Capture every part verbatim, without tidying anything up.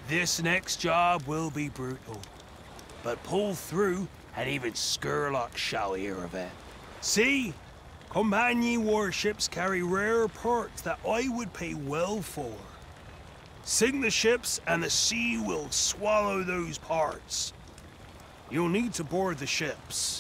This next job will be brutal, but pull through and even Skurlock shall hear of it. See? Companion warships carry rare parts that I would pay well for. Sink the ships and the sea will swallow those parts. You'll need to board the ships.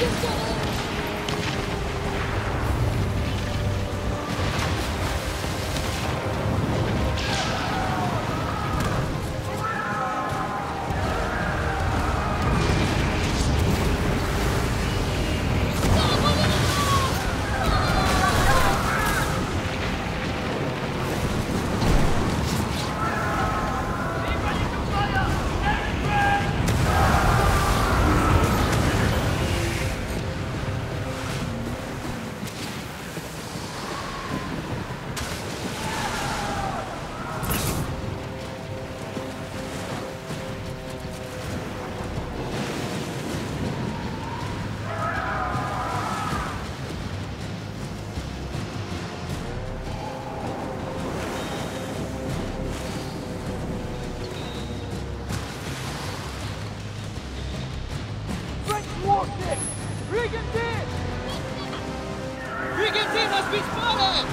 Brigantine! Brigantine has been spotted!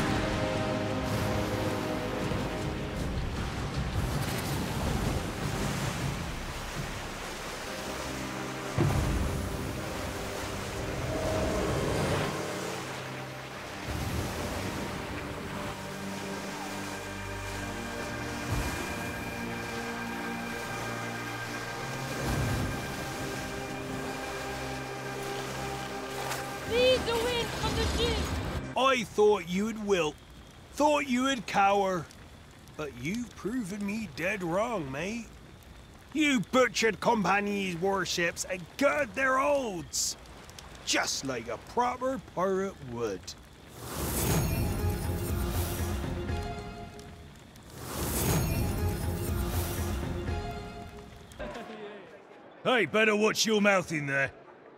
Needs a wind from the ship! I thought you'd wilt. Thought you'd cower. But you've proven me dead wrong, mate. You butchered Compagnie's warships and gutted their holds. Just like a proper pirate would. Hey, better watch your mouth in there.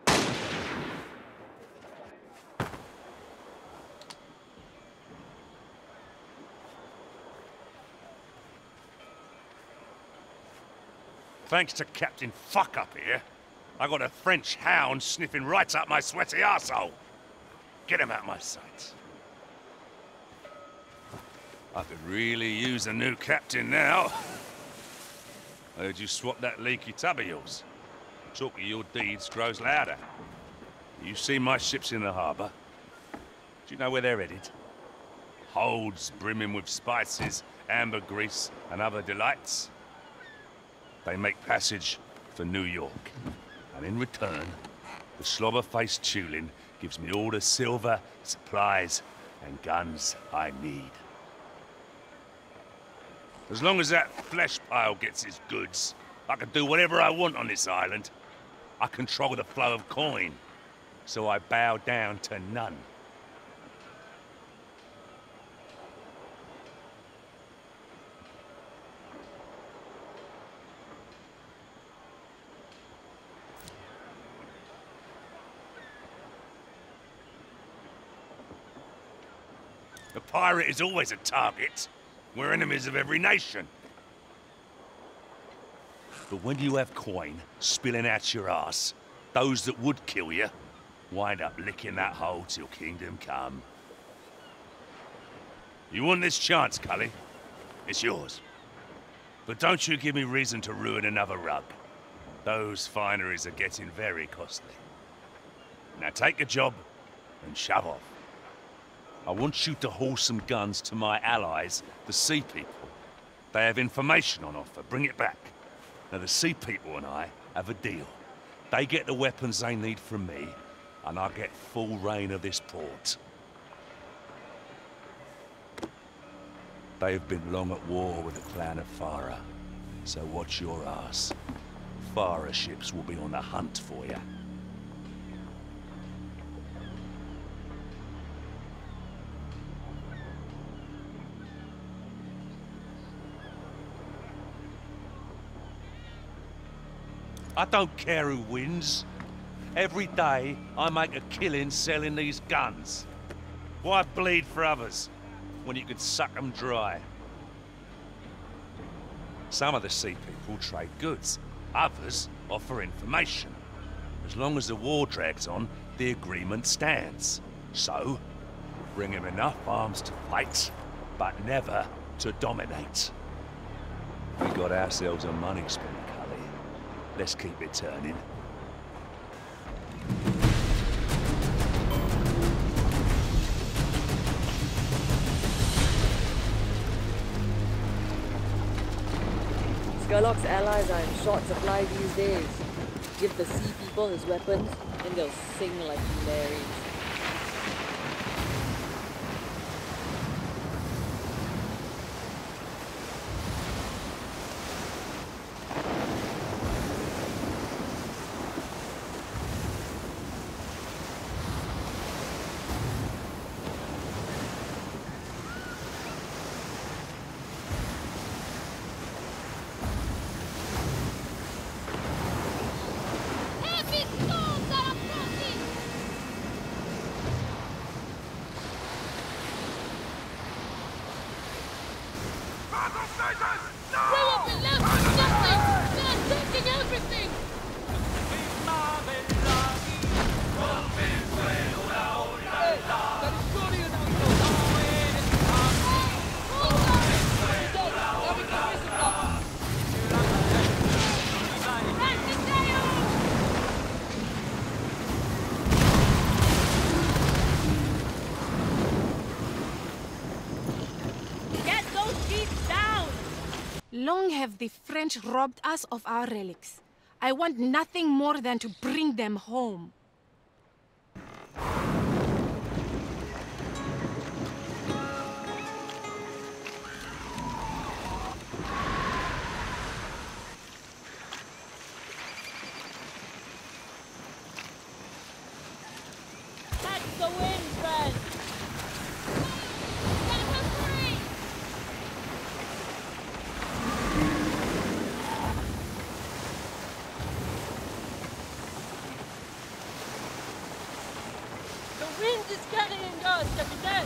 Thanks to Captain Fuck Up here, I got a French hound sniffing right up my sweaty arsehole. Get him out my sight. I could really use a new captain now. I heard you swap that leaky tub of yours. The talk of your deeds grows louder. You see my ships in the harbour? Do you know where they're headed? Holds brimming with spices, ambergris, and other delights. They make passage for New York. And in return, the slobber-faced Tulin gives me all the silver, supplies, and guns I need. As long as that flesh pile gets its goods, I can do whatever I want on this island. I control the flow of coin, so I bow down to none. The pirate is always a target. We're enemies of every nation. But when you have coin spilling out your ass, those that would kill you wind up licking that hole till kingdom come. You want this chance, Cully? It's yours. But don't you give me reason to ruin another rug. Those fineries are getting very costly. Now take a job and shove off. I want you to haul some guns to my allies, the Sea People. They have information on offer. Bring it back. Now, the Sea People and I have a deal. They get the weapons they need from me, and I get full reign of this port. They have been long at war with the clan of Farah, so watch your ass. Farah ships will be on the hunt for you. I don't care who wins. Every day, I make a killing selling these guns. Why bleed for others, when you could suck them dry? Some of the Sea People trade goods. Others offer information. As long as the war drags on, the agreement stands. So, bring him enough arms to fight, but never to dominate. We got ourselves a money spinner, Cully. Let's keep it turning. Skurlock's allies are in short supply these days. Give the sea people his weapons, and they'll sing like canaries. Heavy storms are approaching! We will be left with nothing! They're taking everything! Get those sheets down! Long have the French robbed us of our relics. I want nothing more than to bring them home. Catch the wind, friend! Set her free! The wind is carrying us, Captain!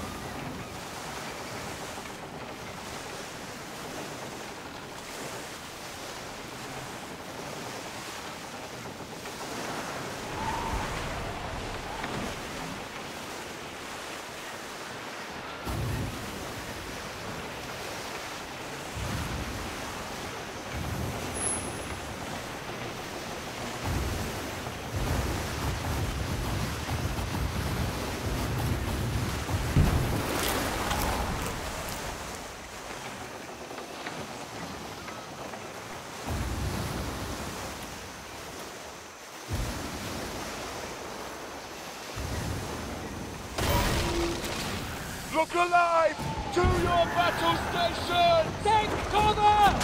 Look alive! To your battle station! Take cover!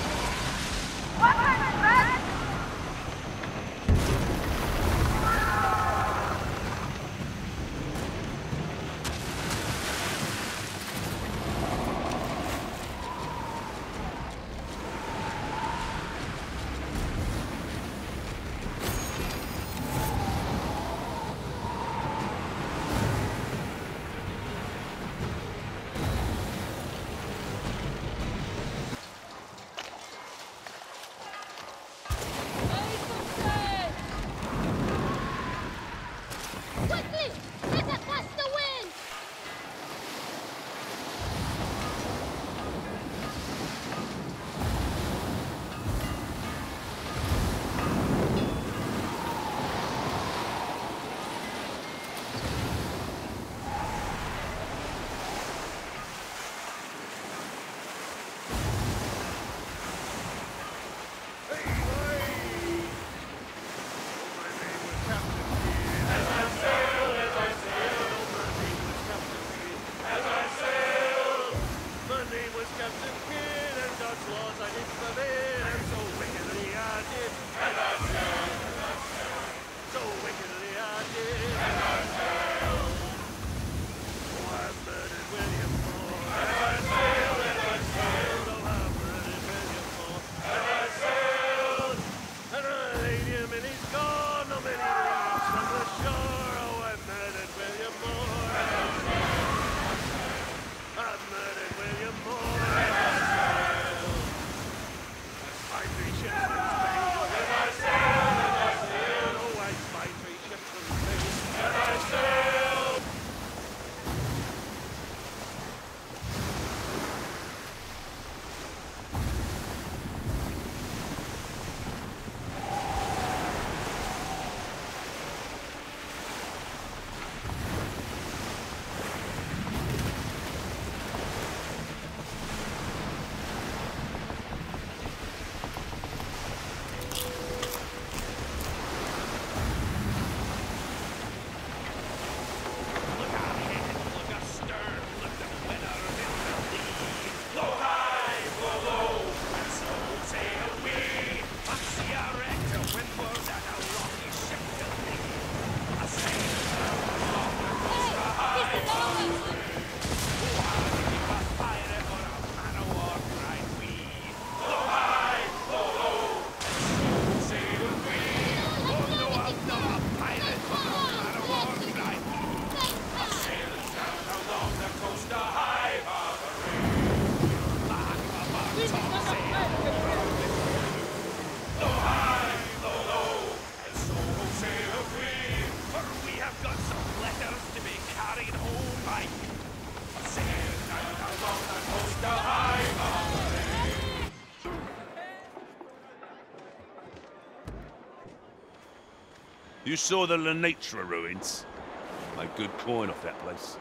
Quickly! Let us pass the wind! You saw the Lenitra ruins? Made good coin off that place.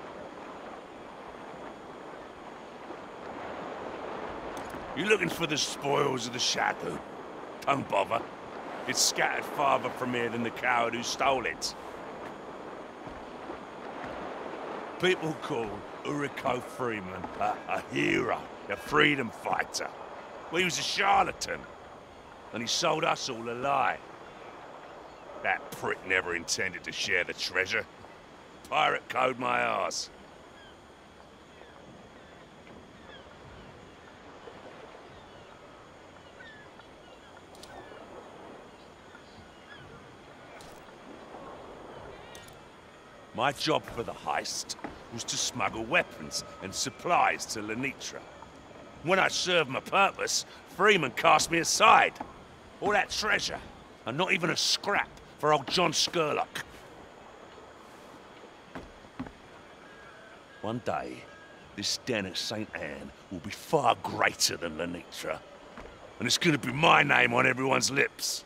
You looking for the spoils of the Shadow? Don't bother. It's scattered farther from here than the coward who stole it. People call Uriko Freeman a, a hero, a freedom fighter. Well, he was a charlatan, and he sold us all a lie. That prick never intended to share the treasure. Pirate code my arse. My job for the heist was to smuggle weapons and supplies to Lenitra. When I served my purpose, Freeman cast me aside. All that treasure, and not even a scrap for old John Skurlock. One day, this den at Saint Anne will be far greater than Lenitra, and it's gonna be my name on everyone's lips.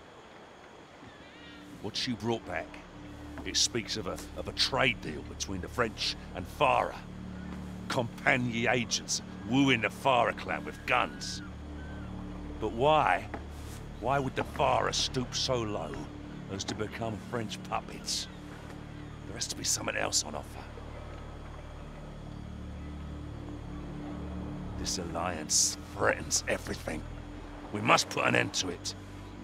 What she brought back, it speaks of a, of a trade deal between the French and Farah. Compagnie agents wooing the Farah clan with guns. But why? Why would the Farah stoop so low as to become French puppets? There has to be something else on offer. This alliance threatens everything. We must put an end to it.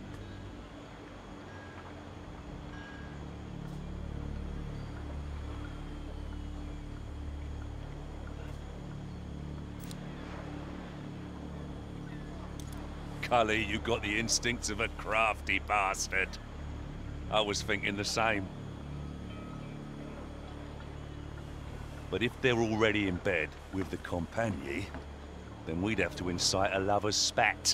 Cully, you got the instincts of a crafty bastard. I was thinking the same. But if they're already in bed with the Compagnie, then we'd have to incite a lover's spat.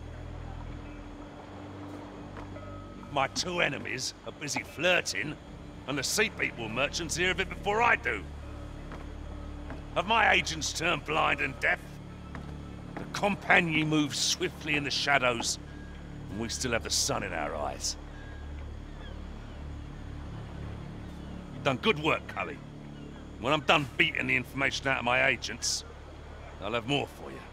My two enemies are busy flirting, and the Sea People merchants hear of it before I do. Have my agents turned blind and deaf? The Compagnie moves swiftly in the shadows, and we still have the sun in our eyes. You've done good work, Cully. When I'm done beating the information out of my agents, I'll have more for you.